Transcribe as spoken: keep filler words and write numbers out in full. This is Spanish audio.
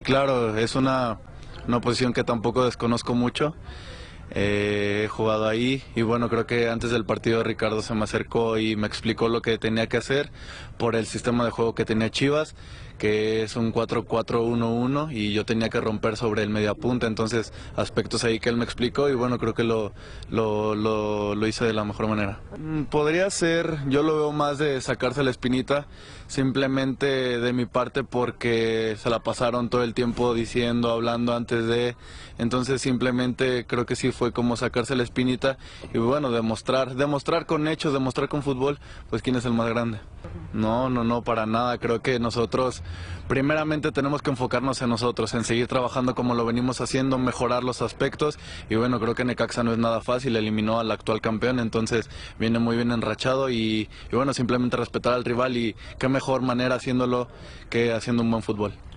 Claro, es una, una posición que tampoco desconozco mucho. Eh, he jugado ahí y bueno, creo que antes del partido Ricardo se me acercó y me explicó lo que tenía que hacer por el sistema de juego que tenía Chivas, que es un cuatro cuatro uno uno y yo tenía que romper sobre el mediapunta, entonces aspectos ahí que él me explicó y bueno, creo que lo, lo, lo, lo hice de la mejor manera. Mm, Podría ser, yo lo veo más de sacarse la espinita, simplemente de mi parte porque se la pasaron todo el tiempo diciendo, hablando antes de, entonces simplemente creo que sí fue como sacarse la espinita y bueno, demostrar, demostrar con hechos, demostrar con fútbol, pues quién es el más grande. No, no, no, para nada. Creo que nosotros primeramente tenemos que enfocarnos en nosotros, en seguir trabajando como lo venimos haciendo, mejorar los aspectos y bueno, creo que Necaxa no es nada fácil, eliminó al actual campeón, entonces viene muy bien enrachado y, y bueno, simplemente respetar al rival y qué mejor manera haciéndolo que haciendo un buen fútbol.